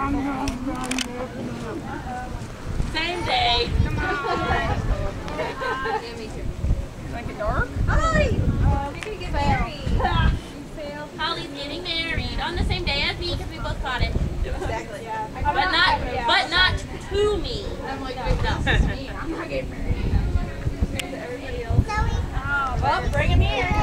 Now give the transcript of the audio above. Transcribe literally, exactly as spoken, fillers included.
Same day. Come on. Like a dark? Hi! Oh, we're gonna get married. Holly's getting married on the same day as me because we both caught it. Exactly. Yeah. But not, but not to me. I'm like, wait, no, this is me. I'm not getting married. Everybody else. Oh, well, bring him here.